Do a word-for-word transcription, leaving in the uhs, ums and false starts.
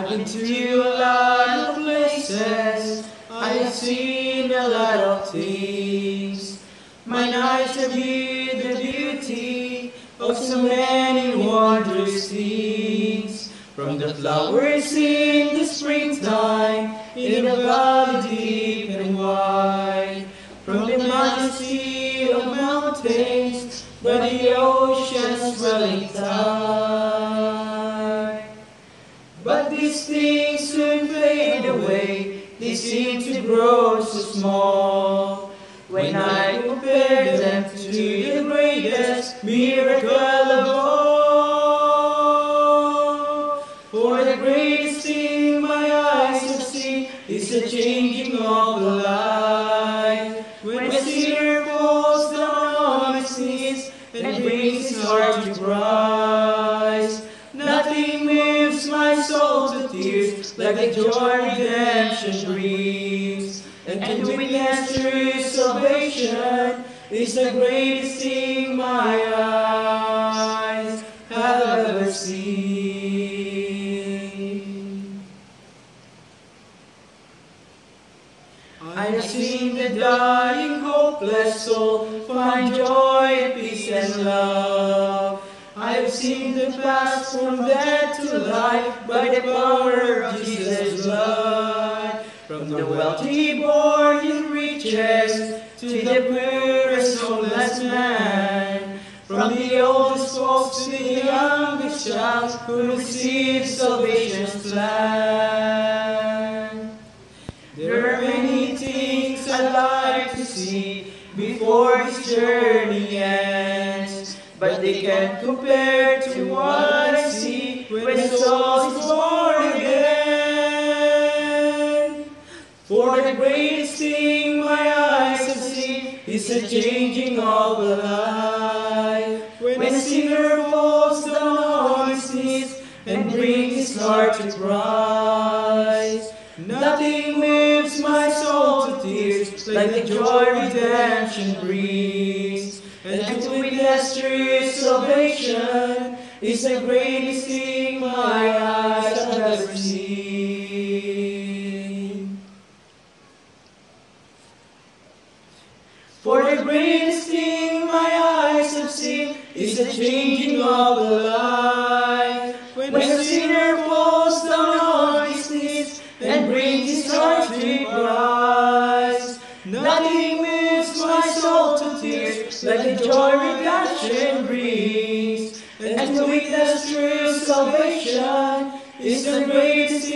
I've been to a lot of places, I have seen a lot of things. Mine eyes have viewed the beauty of so many wondrous things. From the flowers in the springtime, in a valley deep and wide, from the majesty of mountains, by the ocean's swelling tide. But these things soon fade away, they seem to grow so small, when I compare them to the greatest miracle of all. For the greatest thing my eyes have seen is the changing of the life, when a sinner falls down on his knees and brings his heart to Christ. Nothing moves my soul to tears like the joy redemption brings. And to witness true salvation is the greatest thing my eyes have ever seen. I have seen the dying, hopeless soul find joy and peace and love. I have seen the pass from death to life by the power of Jesus' blood. From the wealthy born in riches to the poorest homeless man, from the oldest folks to the youngest child who receives salvation's plan. There are many things I'd like to see before this journey ends, but they can't compare to what I see when the soul is born again. For the greatest thing my eyes have seen is the changing of a life, when a sinner falls down on his knees and brings his heart to Christ. Nothing moves my soul to tears like the joy redemption brings. And to witness true salvation is the greatest thing my eyes have ever seen. For the greatest thing my eyes have seen is the changing of a life, when a sinner falls down on his knees and brings his heart to Christ. Nothing moves my soul to tears like the joy redemption brings. And to witness true salvation is the greatest